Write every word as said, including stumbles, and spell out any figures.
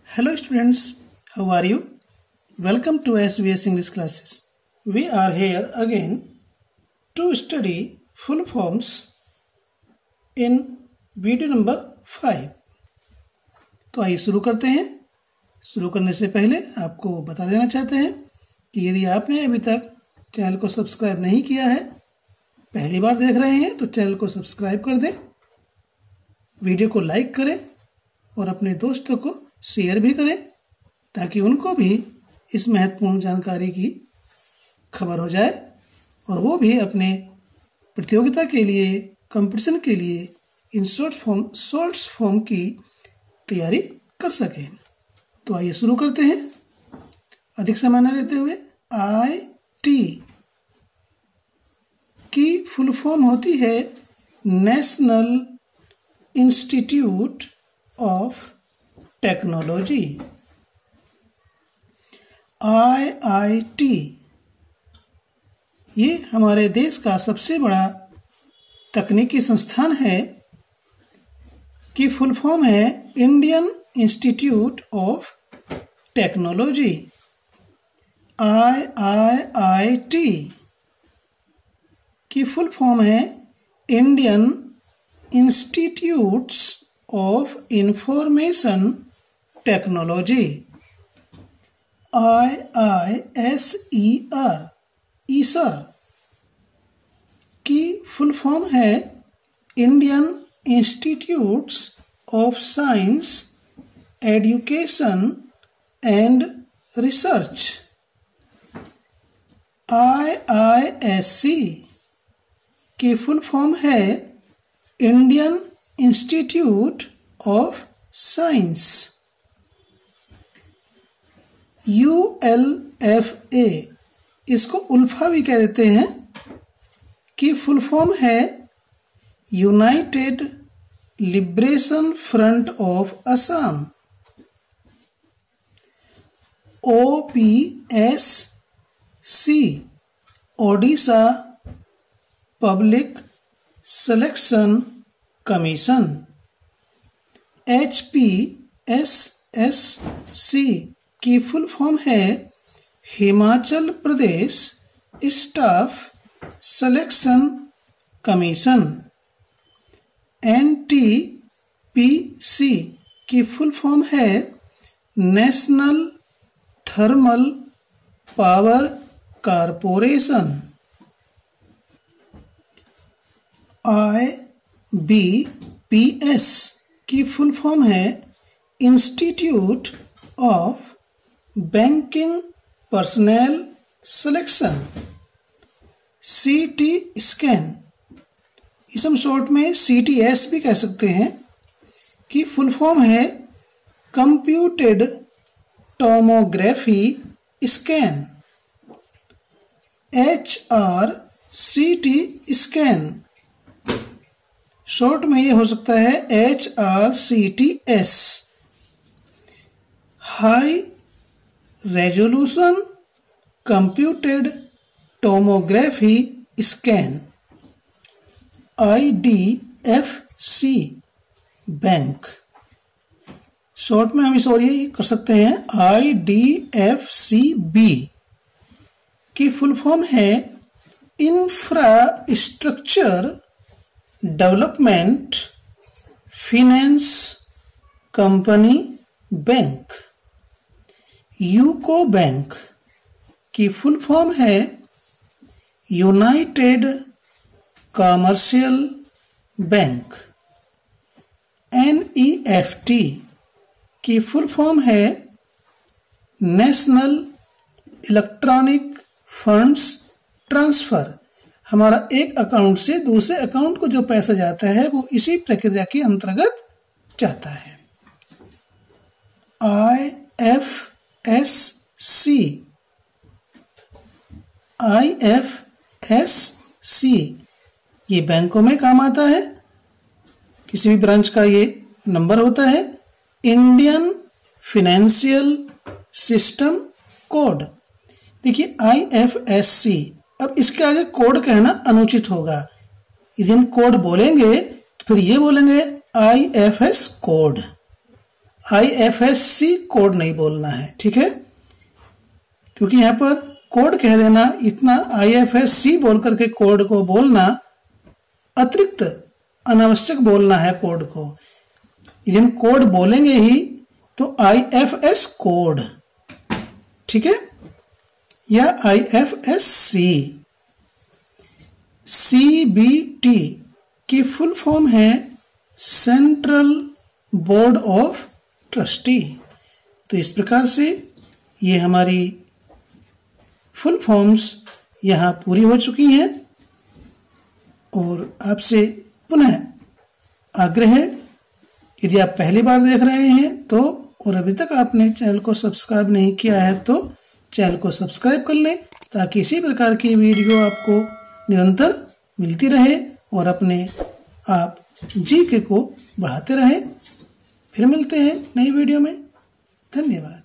Hello students, how are you? Welcome to S V S English classes. We are here again to study full forms in video number five. तो आइए शुरू करते हैं। शुरू करने से पहले आपको बता देना चाहते हैं कि यदि आपने अभी तक चैनल को सब्सक्राइब नहीं किया है, पहली बार देख रहे हैं तो चैनल को सब्सक्राइब कर दें, वीडियो को लाइक करें और अपने दोस्तों को शेयर भी करें ताकि उनको भी इस महत्वपूर्ण जानकारी की खबर हो जाए और वो भी अपने प्रतियोगिता के लिए, कंपटीशन के लिए in short form shorts form की तैयारी कर सकें। तो आइए शुरू करते हैं। अधिक समय न लेते हुए, आई टी की फुल फॉर्म होती है National Institute of Technology. I I T ये हमारे देश का सबसे बड़ा तकनीकी संस्थान है कि फुल फॉर्म है Indian Institute of Technology. I I I T की फुल फॉर्म है Indian Institutes of Information Technology. I I S E R IISER की फुल फॉर्म है Indian Institutes of Science Education and Research. I I S C की full form है Indian Institute of Science. U L F A इसको ULFA भी कह देते हैं कि फुल फॉर्म है United Liberation front of Assam. O P S C Odisha Public Selection Commission. H P S S C की फुल फॉर्म है Himachal Pradesh Staff Selection Commission. N T P C की फुल फॉर्म है National Thermal Power Corporation. I B P S की full form है Institute of Banking Personnel Selection. C T scan इस हम short में सी T S भी कह सकते हैं कि फुल फॉर्म है computed tomography scan. H R C T scan short में ये हो सकता है H R C T S. High resolution computed tomography scan. I D F C bank short में हम इस और ये कर सकते हैं I D F C B की फुल फॉर्म है Infrastructure Development Finance Company bank. UCO bank की फुल फॉर्म है United Commercial Bank. N E F T की फुल फॉर्म है नेशनल इलेक्ट्रॉनिक फंड्स ट्रांसफर। हमारा एक अकाउंट से दूसरे अकाउंट को जो पैसा जाता है वो इसी प्रक्रिया के अंतर्गत जाता है। I F S C I F S C ये बैंकों में काम आता है। किसी भी ब्रांच का ये नंबर होता है। Indian Financial System Code. देखिए आई एफ एस सी, अब इसके आगे कोड कहना अनुचित होगा। यदि हम कोड बोलेंगे तो फिर ये बोलेंगे I F S code. I F S C code नहीं बोलना है, ठीक है, क्योंकि यहाँ पर कोड कह देना, इतना आई एफ एस सी बोल करके कोड को बोलना अतिरिक्त अनावश्यक बोलना है कोड को। यदि हम कोड बोलेंगे ही तो आई एफ एस कोड, ठीक है, या I F S C. C B T की फुल फॉर्म है सेंट्रल बोर्ड ऑफ ट्रस्टी। तो इस प्रकार से ये हमारी फुल फॉर्म्स यहाँ पूरी हो चुकी हैं और आपसे पुनः आग्रह है, यदि आप पहली बार देख रहे हैं तो और अभी तक आपने चैनल को सब्सक्राइब नहीं किया है तो चैनल को सब्सक्राइब कर लें, ताकि इसी प्रकार की वीडियो आपको निरंतर मिलती रहे और अपने आप जीके को बढ़ाते रहें। फिर मिलते हैं नई वीडियो में। धन्यवाद।